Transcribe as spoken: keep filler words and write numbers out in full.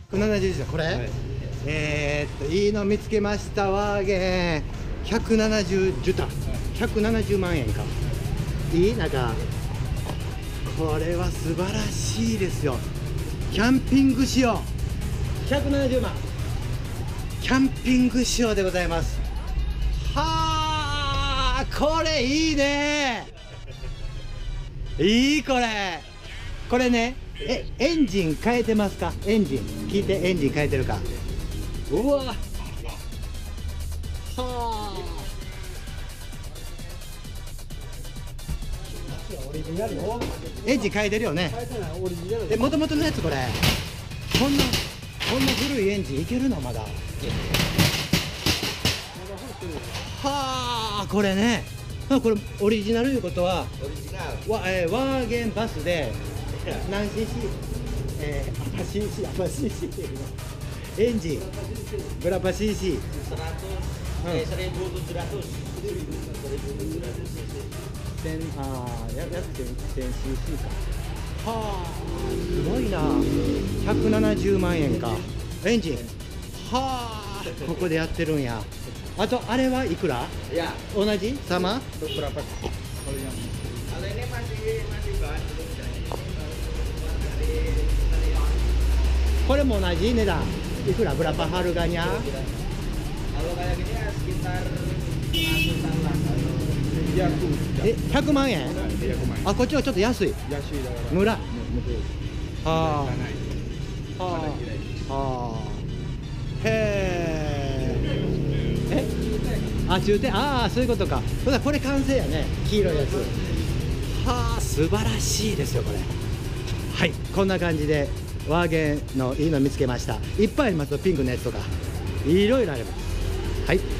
これななじゅうですよこれ、はい、えー、っといいの見つけましたワーゲンひゃくななじゅうジュタひゃくななじゅうまんえんか。いいなんかこれは素晴らしいですよ。キャンピング仕様ひゃくななじゅうまん、キャンピング仕様でございます。はあこれいいね、いいこれこれね、えエンジン変えてますか？エンジン聞いて、エンジン変えてるか。うわはあエンジン変えてるよね。えもともとのやつこれこんなこんな古いエンジンいけるのまだ。はあこれね、これオリジナルいうことはわ、えー、ワーゲンバスで何 シーシー、えー、apa cc apa ccエンジンberapa cc seribu tujuh ratus千あ約せん シーシー か。はあすごいな。ひゃくななじゅうまんえんかエンジン。はあここでやってるんや。あとあれはいくら？いや同じsama berapa? Kalau ini masih masih bahanこれも同じ値段いくらberapa harganya? Kalau kayak gini ya sekitar ratusan lah.えひゃくまんえん？あこっちはちょっと安い。村。はあはあはあへえ。えあ中点、ああそういうことか。ほらこれ完成やね、黄色いやつ。はあ素晴らしいですよこれ。はい、こんな感じでワーゲンのいいの見つけました。いっぱいありますよ、ピンクのやつとかいろいろあります。はい。